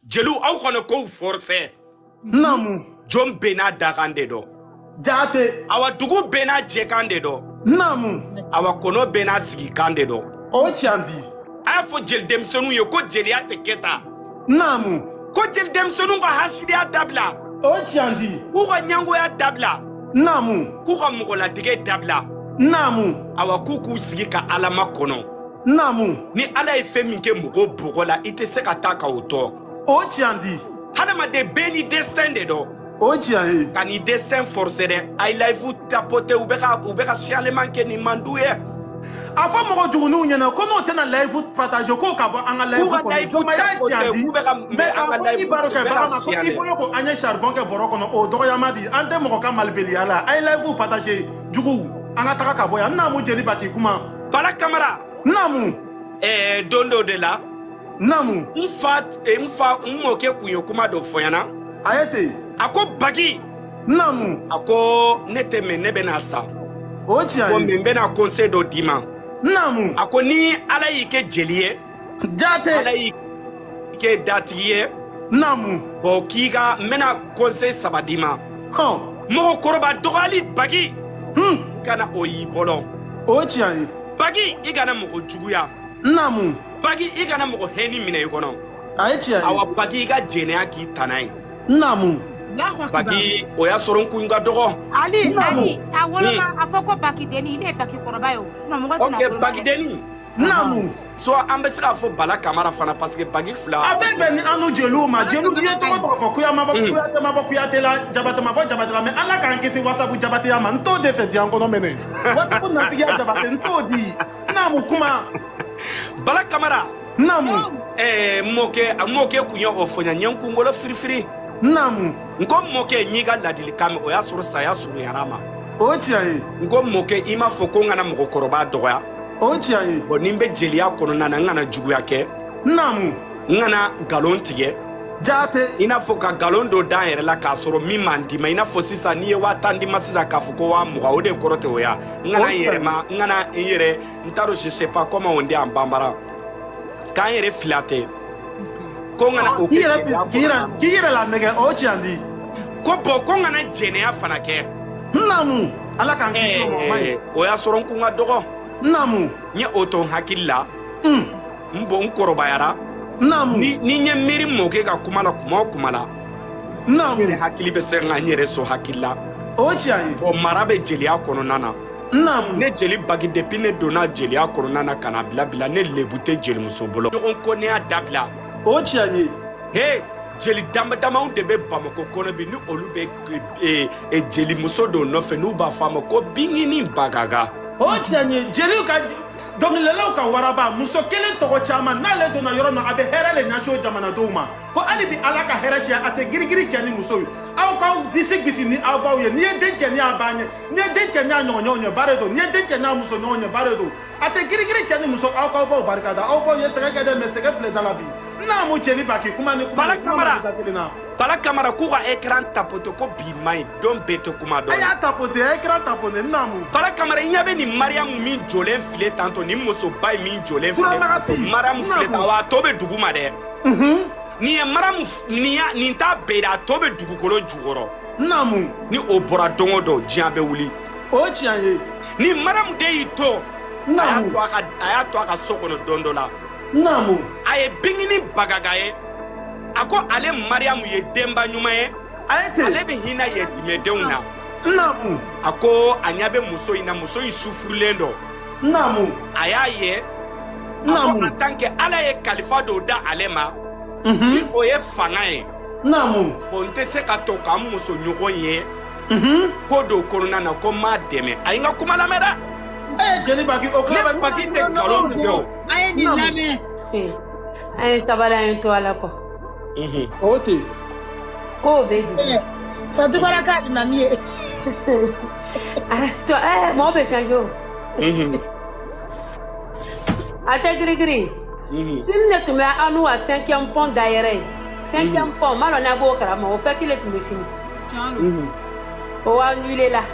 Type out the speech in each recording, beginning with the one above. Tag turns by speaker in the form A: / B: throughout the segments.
A: Jelu aw kono ko forfait.
B: Namu.
A: Jom bena dagande do.
B: Jate.
A: Awa dugu bena jekande do.
B: Namu.
A: Awa kono bena sigikande do.
B: O tiandi.
A: Aya fo jel demsonu ye ko jeliya te keta.
B: Namu.
A: Ko jel demsonu ka hasidiya dabla.
B: O tiandi.
A: Ku ka nyangoya dabla.
B: Namu.
A: Ku ka mogoladige dabla.
B: Namu.
A: Awa ku k'u sigi ka alama kono.
B: Namu.
A: Ni ala ye fɛn min kɛ mɔgɔ bɔgɔ la i tɛ se ka taa ka o tɔ.
B: O tiandi.
A: Hadamaden bɛɛ ni destin de dɔn.
B: O tiɲɛ ye.
A: Ka ni destin forcer dɛ. A ye life tapoter u bɛ ka signalement kɛ ni man d'u ye.
B: A fɔ mɔgɔ juguninw ɲɛna ko n'o tɛna life partager k'o ka bɔ an ka life kɔnɔ.
A: K'u ka life tapoter k'u bɛ ka
B: mais k'a fɔ i baro kɛ baara ma ko i bolo ko an ye charbon kɛ bɔrɔ kɔnɔ o dɔgɔyama di an tɛ mɔgɔ ka malibaliya la a ye life partager jugu an ka taga ka bɔ yan Namu Jeliba k'i kuma.
A: Bala Kamara.
B: Namu.
A: Don dɔ de la.
B: Namu.
A: N mɔkɛ kun ye kuma dɔ fɔ ɲɛna.
B: A ye ten.
A: A ko Bagi.
B: Namu.
A: A ko ne tɛ mɛn ne bɛna sa.
B: O tiɲɛ ye.
A: Ko mais n bɛna conseil dɔ d'i ma.
B: Namu.
A: A ko ni ala y'i kɛ jeli ye.
B: Jate.
A: Ala y'i kɛ datigi ye.
B: Namu.
A: Bon k'i ka n bɛna conseil 3 d'i ma. Mɔgɔkɔrɔba dɔgɔyali Bagi. Kana o y'i bolo.
B: O tiɲɛ ye.
A: Bagi i kana mɔgɔ juguya.
B: Namu.
A: Bagi i kana mɔgɔ hɛni minɛ i kɔnɔ.
B: A ye tiɲɛ ye.
A: Awa Bagi i ka jɛnɛya k'i tana ye.
B: Namu.
A: Bagi o y'a sɔrɔ n kun ka dɔgɔ.
C: Ali a woloma a fɔ ko Bagi deni ne ye Bagi kɔrɔba ye o.
A: Ok Bagi deni.
B: Namu.
A: So an bɛ se k'a fɔ Bala Kamara fana parce que Bagi fila.
B: A bɛ bɛn ni an n'u jeliw ma jeliw n'i ye tɔgɔ tɔgɔ fɔ Kuyama bɔ Kuyate ma bɔ Kuyate la Jabate ma bɔ Jabate la mais Ala k'an kisi wasabu Jabateya ma n t'o de fɛ diɲɛ kɔnɔ mɛnɛ wasabu nafigiya Jabate n t'o di Namu kuma.
A: Bala Kamara.
B: Namu.
A: Mɔkɛ kun ye o fɔ ɲa ɲɛ kunkolo firifiri.
B: Namu.
A: N ko mɔkɛ n'i ka ladilikan mɛn o y'a sɔrɔ saya surunyara ma.
B: O tiɲɛ ye.
A: N ko mɔkɛ i m'a fɔ ko n kana mɔgɔkɔrɔba dɔgɔya.
B: O tiɲɛ ye.
A: Bon ni n bɛ jeliya kɔnɔna na n kana juguya kɛ.
B: Namu.
A: N kana nkalon tigɛ.
B: Jate.
A: I n'a fɔ ka nkalon dɔ d'an yɛrɛ la k'a sɔrɔ min man di ma i n'a fɔ sisan n'i ye 1000 di ma sisan k'a fɔ ko 20,000 o de kɔrɔ tɛ o ya. N kana n yɛrɛ n kana n yɛrɛ n t'a dɔn je sais pas comment on dit en bambara. K'an yɛrɛ fila tɛ. Ko n kana o kɛ
B: k'i yɛrɛ la nɛgɛ o tiɲɛ di.
A: Ko bon ko n kana jɛnɛya fana kɛ.
B: Namu. Ala k'an kisi o ma o man ɲi.
A: O y'a sɔrɔ n kun ka dɔgɔ.
B: Namu.
A: N ye o to n hakili la. N kɔrɔbayara.
B: Namu.
A: Ni n ye miiri mɔkɛ ka kuma la kuma o kuma la.
B: Namu.
A: N yɛrɛ hakili bɛ se ka n yɛrɛ sɔn hakili la.
B: O tiɲɛ ye.
A: Bon mara bɛ jeliya kɔnɔna na.
B: Namu.
A: Ne jeli Bagi depuis ne donna jeliya kɔnɔna na ka na bila ne lebu tɛ jelimuso bolo. Ɲɔgɔn ko ne y'a dabila.
B: O tiɲɛ ye.
A: He jeli dama-damaw de bɛ Bamako kɔnɔ bi ni olu bɛ jelimuso dɔw nɔfɛ n'u b'a fɔ a ma ko Binkini Bagaga.
B: O tiɲɛ ye jeliw ka dɔnkilidalaw ka waraba muso kelen tɔgɔ caman n'ale donna yɔrɔ min a bɛ hɛrɛ le ɲɛsin o jamanadenw ma ko hali bi Ala ka hɛrɛ siya a tɛ girigiri cɛ ni muso ye aw k'aw disi gosi ni aw baw ye n'i ye den cɛ ni a ba ɲɛ n'i ye den cɛ ni a ɲɔgɔnɲɔgɔn ɲɛ baara don n'i ye den cɛ ni a muso ɲɔgɔn ɲɛ baara don a tɛ girigiri cɛ ni muso aw k'aw baw barika da aw baw ye sɛgɛ kɛ dɛ mais sɛgɛ filɛ da la bi Namu Jeliba k'i kuma ni kuma
A: Bala Kamara k'u ka écran tapoter ko bi man ɲi don bɛɛ tɛ kuma dɔn.
B: A y'a tapoter a écran tapoter Namu.
A: Bala Kamara i ɲɛ bɛ nin Mariamu min jɔlen filɛ tantɔ nin musoba in min jɔlen filɛ Mariamu filɛ tan wa a tɔ bɛ dugu ma dɛ. Nin ye Mariamu nin t'a bɛɛ ye a tɔ bɛ dugukolo jukɔrɔ.
B: Namu.
A: Ni o bɔra don o don diɲɛ bɛ wuli.
B: O tiɲɛ ye.
A: Ni Mariamu de y'i to.
B: Namu.
A: A y'a to a ka so kɔnɔ don dɔ la.
B: Namu.
A: A ye Binkini Bagaga ye. A ko ale Mariamu ye denba ɲuman ye. Ale bɛ hinɛ yatimɛdenw na.
B: Namu.
A: A ko a ɲɛ bɛ muso in na muso in sufurulen don.
B: Namu.
A: A y'a ye.
B: Namu.
A: En tant que Ala ye kalifa dɔ da ale ma. Ni o ye fanga ye.
B: Namu.
A: Bon n tɛ se ka to k'an muso ɲɔgɔn ye. Ko dɔw kɔnɔna na ko n m'a dɛmɛ a ye n ka kuma lamɛn dɛ.
B: Jeliba k'i o kuma bɛ.
A: Ne Bagi tɛ nkalon tigɛ o.
C: A ye nin lamɛn. An ye sabali an ye to ala kɔ.
B: O tɛ.
C: K'o bɛ jigin.
D: Fatubara k'alimami ye.
C: Mɔgɔ bɛ changer o. A tɛ girigiri. Sini de tun bɛ an n'u ka 5e pont dayɛrɛ ye. 5e pont n b'a dɔn n'a b'o kalama o fɛti le tun bɛ sini. O annulé la.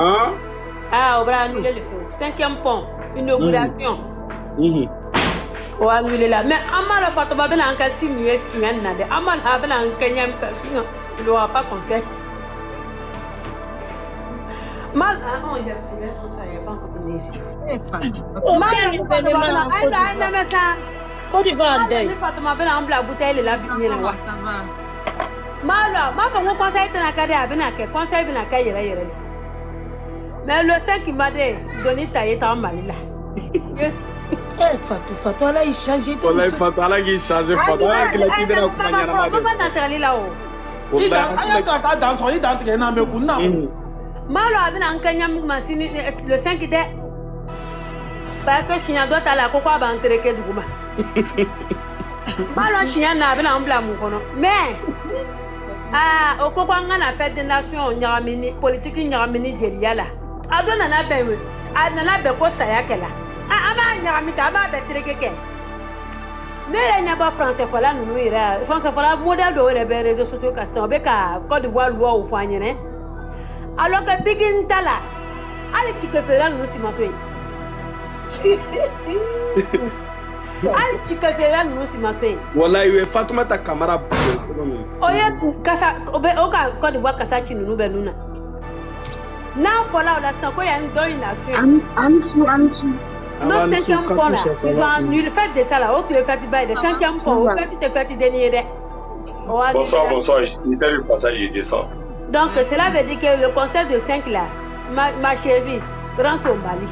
C: Ah, on va annuler le feu. 5e pont, inauguration. o annulé là mais amala Fatuma bela anka si mieux qui vient de amala bela anka nyam ka sinon il aura pas conseil mal on y a fait ça y a pas encore ici mal
D: Côte d'Ivoire en deuil.
C: Fatuma bela en bla bouteille la bien là mal ma ko conseil tana kade abina ke conseil bina ka yere mais le 5 qui m'a donné taille en Mali là
D: Fatou, là, il changeait tout.
A: Voilà, Fatou, là, il changeait. Fatou, là, il a quitté la compagnie.
C: Malo abina ankanya masini le 5 était parce que chien doit aller à quoi ba entreke duguma. Malo chien na abina ambla mu kono. Mais okoko ngana fête des nations nyaramini politique nyaramini jeria la. Adona na bewe. Adana be ko sayakela. Ama nyaramika ama be trekeke. Nere nyaba français fola nunu ira. Français fola modèle do rebe réseaux sociaux ka so be ka Côte d'Ivoire loi ou fanyene. Alors que Bigin Tala, allez tu peux faire nous simato. Allez tu peux faire nous simato.
A: Voilà, il est Fatouma ta camarade.
C: Oye kasa oka Côte d'Ivoire kasa chi nunu benuna. Na fola la sanko ya ndo ination.
D: Ansu.
C: Non 5e point là. Ils ont annulé fait de ça là. Oh tu es fait bail de 5e point. Fait tu te fait dernier.
E: Bonsoir. Il a le passage il descend.
C: Donc cela veut dire que le conseil de 5 là, ma chérie, rentre au Mali.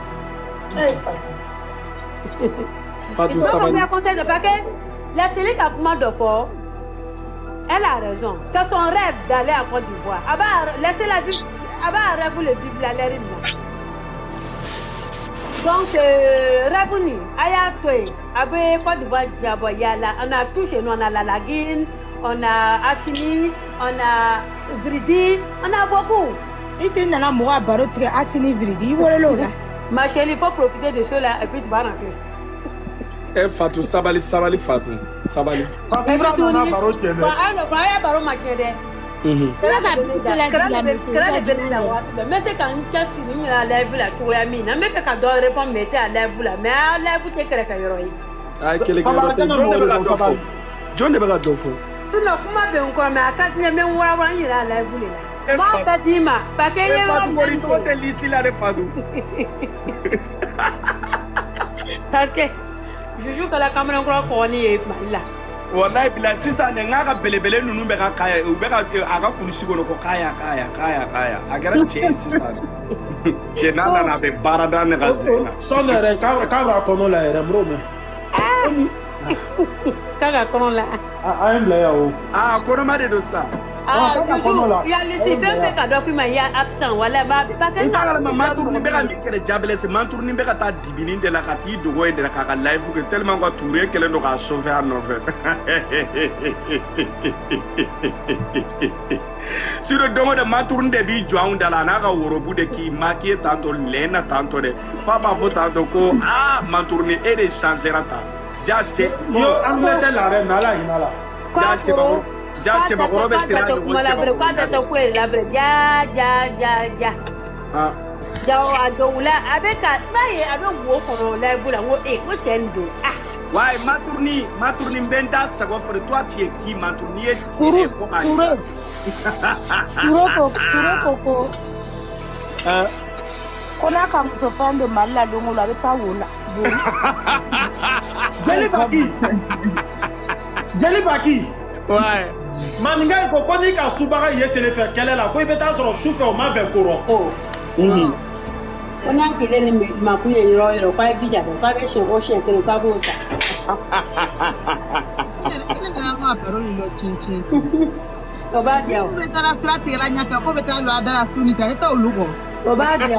A: Fatou Sabali.
C: De parce que la chérie qui a commandé fort, elle a raison. C'est son rêve d'aller à Côte d'Ivoire. Laissez-la vivre. Rêve le vivre la l'air. Donc rêve aya toi, abe Côte d'Ivoire yala, on a tout chez nous, on a la Lagine, on a Assini, on a Vridi, on a beaucoup.
D: Et puis on a moi baro tu Assini Vridi, voilà là.
C: Ma chérie, il faut profiter de cela et puis tu vas rentrer.
A: Fatou Sabali Fatou Sabali.
B: Fatou na baro tiene.
C: Aya baro ma tiene. Mais c'est quand tu as signé à lèvre là, tu as mis. Mais fait qu'à doit répondre, mettez à lèvre là. Mais à lèvre, tu es quelqu'un qui
A: ah, quelqu'un John de Bagadofo.
C: Sinon, comment bien encore, mais à 4 mais on va voir il a lèvre là. Bon, petit ma, parce que il
A: Fatou Morito est ici là de Fatou.
C: Parce que je joue que la caméra encore connaît là.
A: Wallahi bila sisa ne ngaka belebele nunu be ka kaya u be ka aga kunisi gono ko kaya agara che sisa che na be barada ne gazena
B: sonere kabra kono la era mrome
C: kaga kono la
B: I'm la o
A: kono ma de do sa
C: il y a les super ka do fi ma ya absent wala ba pa ka
A: ta la ma tourni be ka mi kere jabele se ma tourni be ka ta dibini de la kati do go de la ka live que tellement ko touré kele no ka sauver à novel sur le domo de ma tourni de bi jound la na ka worobu de ki maquiller tanto lena tanto de fa ba fo tanto ko ma tourni et de changer ta jache
B: yo Angleterre la reine la hinala
A: jache ba Jache bakoro be sira no
C: la brecada to ko la bre ja ja adowula abeka baye ado wo ko la bula wo ko chendo
A: wai maturni mbenda sago for toi tu es qui maturni et
D: Turo koko kona ka msofando malla dongo la beta wona
B: Jeli baki
A: ouais
B: maninga ko koni ka subara ye téléphone kele la ko ibeta soro chauffé o ma be koro
C: on a que les ma couille yoro kwa bija do fa be shego she ke ka bo ta o ba dia o beta la strate la nya ko beta lo adara sunita eta olugo o ba dia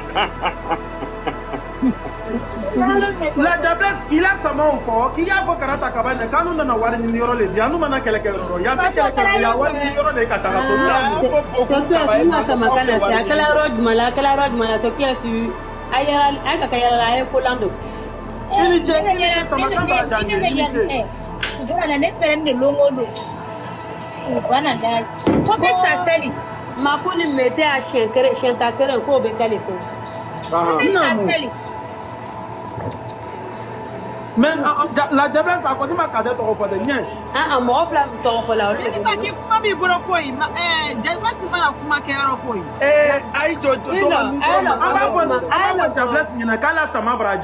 B: la diablesse il a sama fo ki ya fo karata kabane kanu na wari ni yoro le dia nu mana kele ro ya be kele ya wari ni yoro le katala so
C: so tu es una sama kana sa kala rod mala to kiasu ayara aka kayara ay ko lando
B: ini je sama kana da ni je
D: dora na ne prende longo do bana da ko be sa seli
C: ma ko ni mete a chien ta kere ko be kale fo
B: Mais la déplace à côté de ma cadette au fond de Nien.
C: Ah, moi, flamme, ton relais.
F: Il m'a dit, famille, pour le point. J'ai pas si mal à vous marquer un point.
B: On va voir la déplace, il y a un cas là, ça m'a